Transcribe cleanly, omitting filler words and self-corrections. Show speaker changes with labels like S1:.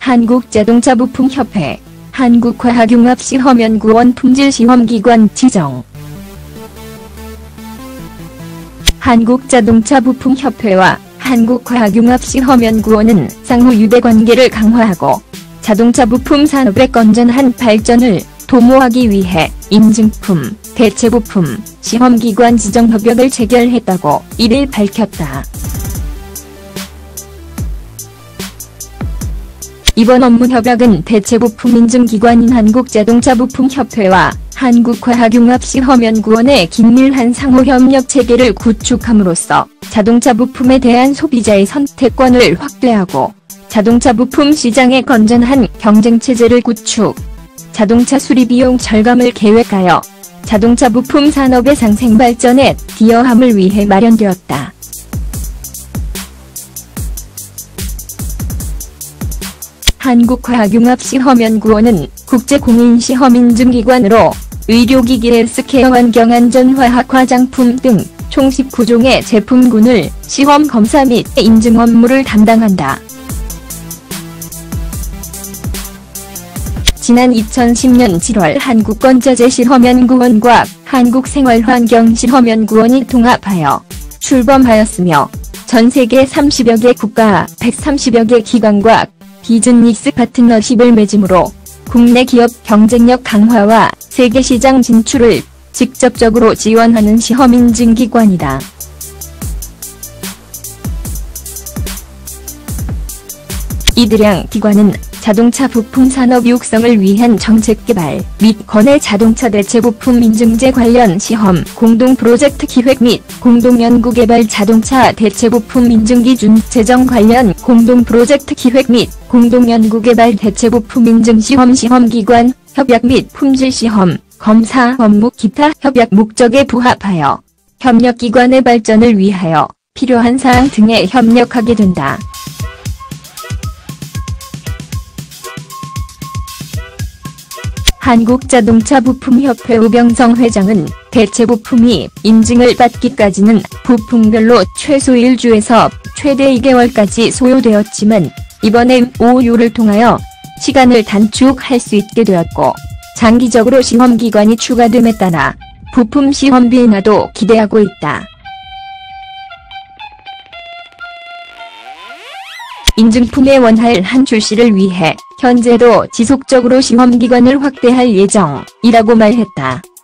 S1: 한국자동차부품협회, 한국화학융합시험연구원 품질시험기관 지정. 한국자동차부품협회와 한국화학융합시험연구원은 상호 유대관계를 강화하고 자동차 부품 산업의 건전한 발전을 도모하기 위해 인증품, 대체부품, 시험기관 지정 협약을 체결했다고 1일 밝혔다. 이번 업무협약은 대체부품 인증기관인 한국자동차부품협회와 한국화학융합시험연구원의 긴밀한 상호협력 체계를 구축함으로써 자동차 부품에 대한 소비자의 선택권을 확대하고 자동차 부품 시장의 건전한 경쟁체제를 구축, 자동차 수리비용 절감을 계획하여 자동차 부품 산업의 상생 발전에 기여함을 위해 마련되었다. 한국화학융합시험연구원은 국제공인시험인증기관으로 의료기기 헬스케어 환경안전화학 화장품 등 총 19종의 제품군을 시험 검사 및 인증 업무를 담당한다. 지난 2010년 7월 한국건자재시험연구원과 한국생활환경시험연구원이 통합하여 출범하였으며 전 세계 30여 개 국가 130여 개 기관과 비즈니스 파트너십을 맺음으로 국내 기업 경쟁력 강화와 세계시장 진출을 직접적으로 지원하는 시험인증기관이다. 이들양 기관은 자동차 부품 산업 육성을 위한 정책 개발 및 권해 자동차 대체 부품 인증제 관련 시험 공동 프로젝트 기획 및 공동 연구 개발 자동차 대체 부품 인증 기준 제정 관련 공동 프로젝트 기획 및 공동 연구 개발 대체 부품 인증 시험기관 협약 및 품질 시험 검사 업무 기타 협약 목적에 부합하여 협력기관의 발전을 위하여 필요한 사항 등에 협력하게 된다. 한국자동차부품협회 우병성 회장은 대체 부품이 인증을 받기까지는 부품별로 최소 1주에서 최대 2개월까지 소요되었지만 이번에 MOU를 통하여 시간을 단축할 수 있게 되었고 장기적으로 시험기관이 추가됨에 따라 부품 시험비 인하도 기대하고 있다. 인증품의 원활한 출시를 위해 현재도 지속적으로 시험기관을 확대할 예정이라고 말했다.